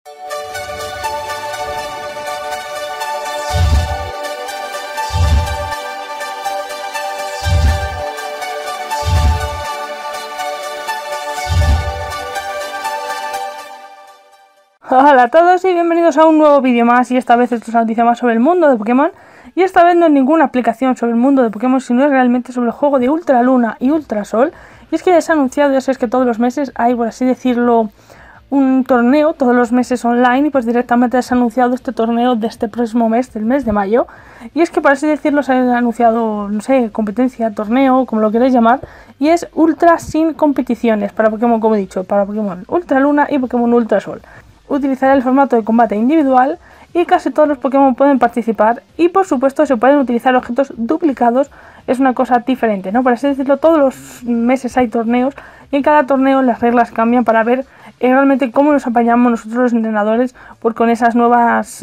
Hola a todos y bienvenidos a un nuevo vídeo más, y esta vez esto es una noticia más sobre el mundo de Pokémon, y esta vez no es ninguna aplicación sobre el mundo de Pokémon, sino es realmente sobre el juego de Ultra Luna y Ultra Sol. Y es que ya se ha anunciado, ya sabéis que todos los meses hay, por así decirlo, un torneo, todos los meses online, y pues directamente se ha anunciado este torneo de este próximo mes, del mes de mayo. Y es que, por así decirlo, se ha anunciado, no sé, competencia, torneo, como lo queréis llamar, y es Ultra sin competiciones para Pokémon, como he dicho, para Pokémon Ultra Luna y Pokémon Ultra Sol. Utilizará el formato de combate individual y casi todos los Pokémon pueden participar, y por supuesto se pueden utilizar objetos duplicados. Es una cosa diferente, ¿no? Por así decirlo, todos los meses hay torneos y en cada torneo las reglas cambian para ver realmente cómo nos apañamos nosotros los entrenadores con esas nuevas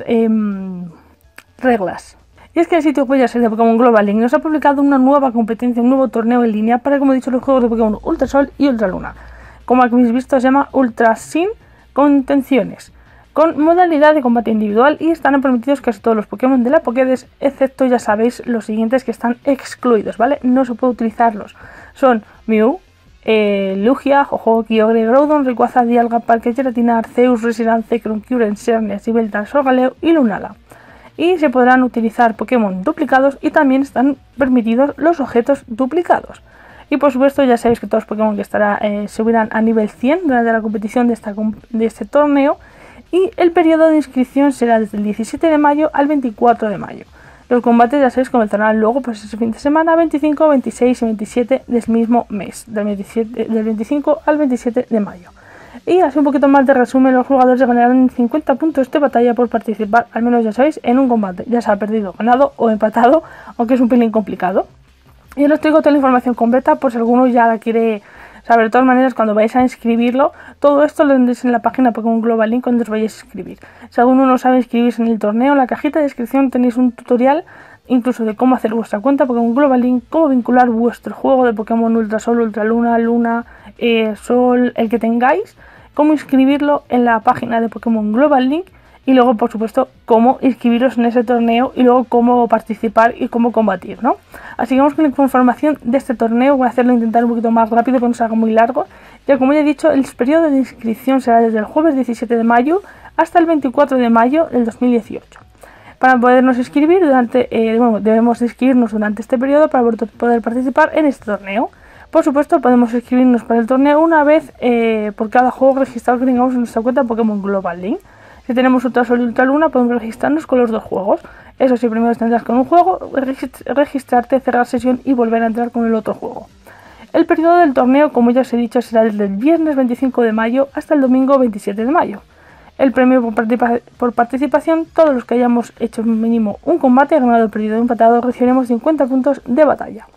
reglas. Y es que el sitio web de Pokémon Global Link nos ha publicado una nueva competencia, un nuevo torneo en línea para, como he dicho, los juegos de Pokémon Ultra Sol y Ultra Luna. Como habéis visto, se llama Ultra Sin Contenciones, con modalidad de combate individual, y estarán permitidos casi todos los Pokémon de la Pokédex, excepto, ya sabéis, los siguientes que están excluidos, ¿vale? No se puede utilizarlos. Son Mew, Lugia, Ho-Oh, Kyogre, Groudon, Rayquaza, Dialga, Palkia, Giratina, Arceus, Reshiram, Zekrom, Kyurem, Xerneas, Yveltal, Solgaleo y Lunala. Y se podrán utilizar Pokémon duplicados, y también están permitidos los objetos duplicados. Y por supuesto ya sabéis que todos los Pokémon que subirán a nivel 100 durante la competición de este torneo, y el periodo de inscripción será desde el 17 de mayo al 24 de mayo. Los combates, ya sabéis, comenzarán luego pues ese fin de semana, 25, 26 y 27 del mismo mes, del 25 al 27 de mayo. Y así un poquito más de resumen: los jugadores ganarán 50 puntos de batalla por participar, al menos ya sabéis, en un combate, ya sea perdido, ganado o empatado, aunque es un pelín complicado. Y os traigo toda la información completa por si alguno ya la quiere saber. De todas maneras, cuando vais a inscribirlo, todo esto lo tendréis en la página Pokémon Global Link cuando os vayáis a inscribir. Si alguno no sabe inscribirse en el torneo, en la cajita de descripción tenéis un tutorial incluso de cómo hacer vuestra cuenta Pokémon Global Link, cómo vincular vuestro juego de Pokémon Ultra Sol, Ultra Luna, Sol, el que tengáis, cómo inscribirlo en la página de Pokémon Global Link, y luego, por supuesto, cómo inscribiros en ese torneo, y luego cómo participar y cómo combatir, ¿no? Así que vamos con la información de este torneo. Voy a hacerlo intentar un poquito más rápido, que no se haga muy largo. Ya como ya he dicho, el periodo de inscripción será desde el jueves 17 de mayo hasta el 24 de mayo del 2018. Para podernos inscribir, debemos inscribirnos durante este periodo para poder participar en este torneo. Por supuesto, podemos inscribirnos para el torneo una vez por cada juego registrado que tengamos en nuestra cuenta Pokémon Global Link. Si tenemos Ultra Sol y Ultra Luna, podemos registrarnos con los dos juegos. Eso sí, primero tendrás con un juego, registrarte, cerrar sesión y volver a entrar con el otro juego. El periodo del torneo, como ya os he dicho, será desde el viernes 25 de mayo hasta el domingo 27 de mayo. El premio por participación: todos los que hayamos hecho mínimo un combate, ganado, perdido o empatado, recibiremos 50 puntos de batalla.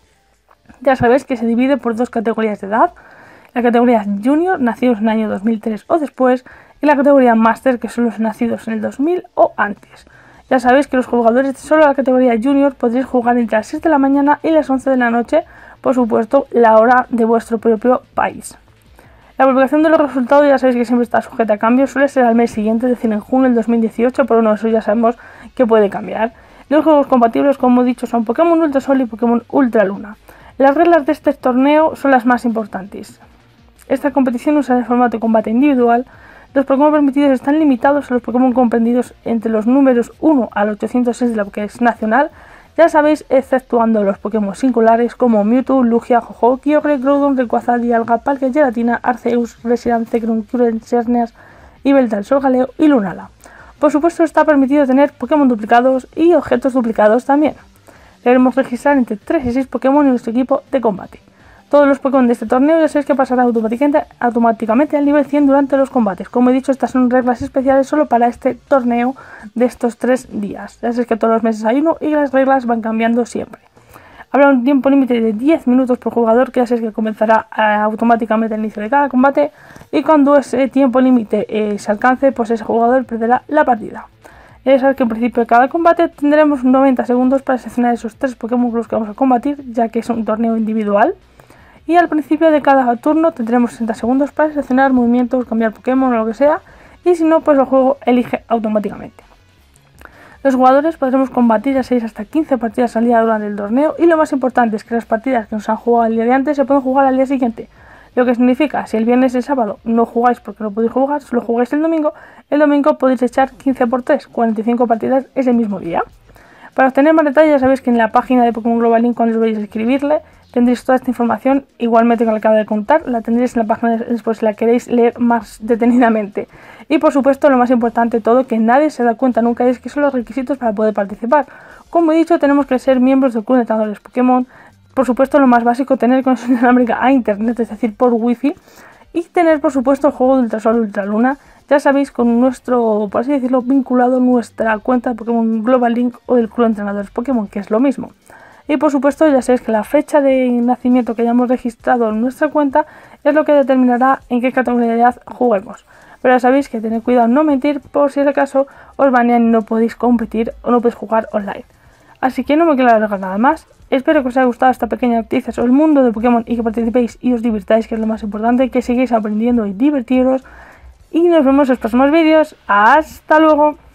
Ya sabéis que se divide por dos categorías de edad: la categoría Junior, nacidos en el año 2003 o después, y la categoría Master, que son los nacidos en el 2000 o antes. Ya sabéis que los jugadores de solo la categoría Junior podréis jugar entre las 6 de la mañana y las 11 de la noche, por supuesto, la hora de vuestro propio país. La publicación de los resultados, ya sabéis que siempre está sujeta a cambios, suele ser al mes siguiente, es decir, en junio del 2018, pero bueno, eso ya sabemos que puede cambiar. Los juegos compatibles, como he dicho, son Pokémon Ultra Sol y Pokémon Ultra Luna. Las reglas de este torneo son las más importantes. Esta competición usa el formato de combate individual. Los Pokémon permitidos están limitados a los Pokémon comprendidos entre los números 1 al 806 de la Pokédex nacional, ya sabéis, exceptuando los Pokémon singulares como Mewtwo, Lugia, Ho-Oh, Kyogre, Groudon, Rayquaza, Dialga, Palkia, Giratina, Arceus, Reshiram, Zekrom, Kyurem, Xerneas, Yveltal, Solgaleo y Lunala. Por supuesto, está permitido tener Pokémon duplicados y objetos duplicados también. Debemos registrar entre 3 y 6 Pokémon en nuestro equipo de combate. Todos los Pokémon de este torneo ya sabéis que pasarán automáticamente al nivel 100 durante los combates. Como he dicho, estas son reglas especiales solo para este torneo de estos 3 días. Ya sabéis que todos los meses hay uno y las reglas van cambiando siempre. Habrá un tiempo límite de 10 minutos por jugador, que ya sabéis que comenzará automáticamente al inicio de cada combate, y cuando ese tiempo límite se alcance, pues ese jugador perderá la partida. Ya sabéis que al principio de cada combate tendremos 90 segundos para seleccionar esos 3 Pokémon que vamos a combatir, ya que es un torneo individual. Y al principio de cada turno tendremos 60 segundos para seleccionar movimientos, cambiar Pokémon o lo que sea. y si no, pues el juego elige automáticamente. Los jugadores podremos combatir a 6 hasta 15 partidas al día durante el torneo, y lo más importante es que las partidas que nos han jugado el día de antes se pueden jugar al día siguiente. Lo que significa, si el viernes y el sábado no jugáis porque no podéis jugar, solo jugáis el domingo podéis echar 15 por 3, 45 partidas ese mismo día. Para obtener más detalles, ya sabéis que en la página de Pokémon Global Link, cuando os vais a escribirle, tendréis toda esta información, igualmente que la acabo de contar, la tendréis en la página después si la queréis leer más detenidamente. Y por supuesto, lo más importante de todo, que nadie se da cuenta nunca, es que son los requisitos para poder participar. Como he dicho, tenemos que ser miembros del Club de Entrenadores Pokémon. Por supuesto, lo más básico, tener conexión inalámbrica a internet, es decir, por wifi, y tener por supuesto el juego de Ultrasol y Ultraluna, ya sabéis, con nuestro, por así decirlo, vinculado nuestra cuenta de Pokémon Global Link o del Club de Entrenadores Pokémon, que es lo mismo. Y por supuesto, ya sabéis que la fecha de nacimiento que hayamos registrado en nuestra cuenta es lo que determinará en qué categoría de edad juguemos. Pero ya sabéis que tened cuidado en no mentir, por si es el caso os banean y no podéis competir o no podéis jugar online. Así que no me quiero alargar nada más. Espero que os haya gustado esta pequeña noticia sobre el mundo de Pokémon y que participéis y os divirtáis, que es lo más importante, que sigáis aprendiendo y divertiros. Y nos vemos en los próximos vídeos. ¡Hasta luego!